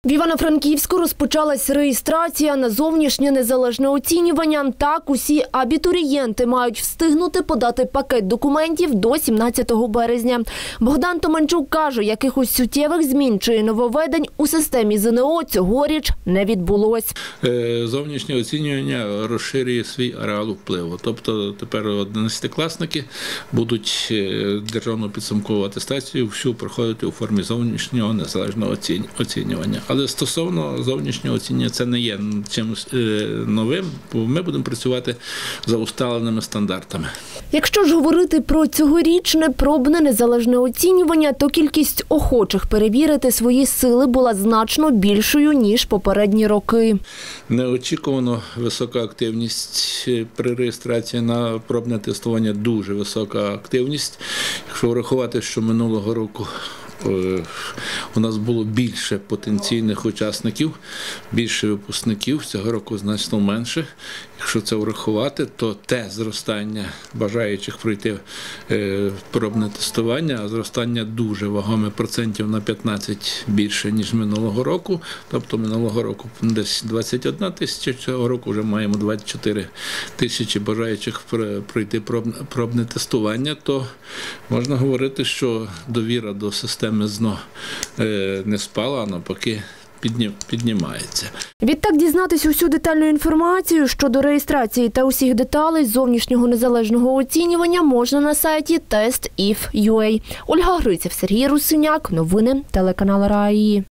В Івано-Франківську розпочалась реєстрація на зовнішнє незалежне оцінювання. Так, усі абітурієнти мають встигнути подати пакет документів до 17 березня. Богдан Томанчук каже, якихось суттєвих змін чи нововведень у системі ЗНО цьогоріч не відбулось. Зовнішнє оцінювання розширює свій ареал впливу. Тобто тепер 11-класники будуть державну підсумкову атестацію всю проходити у формі зовнішнього незалежного оцінювання. Але стосовно зовнішнього оцінювання це не є чимось новим, бо ми будемо працювати за усталеними стандартами. Якщо ж говорити про цьогорічне пробне незалежне оцінювання, то кількість охочих перевірити свої сили була значно більшою, ніж попередні роки. Неочікувано висока активність при реєстрації на пробне тестування, дуже висока активність. Якщо врахувати, що минулого року у нас було більше потенційних учасників, більше випускників, цього року значно менше. Якщо це врахувати, то те зростання бажаючих пройти пробне тестування, зростання дуже вагоме, процентів на 15 більше, ніж минулого року. Тобто минулого року десь 21 тисяча, цього року вже маємо 24 тисячі бажаючих пройти пробне тестування, то можна говорити, що довіра до системи ЗНО не спала, а навпаки піднімається. Відтак дізнатись усю детальну інформацію щодо реєстрації та усіх деталей зовнішнього незалежного оцінювання можна на сайті test.if.ua. Ольга Гриців, Сергій Русиняк. Новини телеканал РАІ.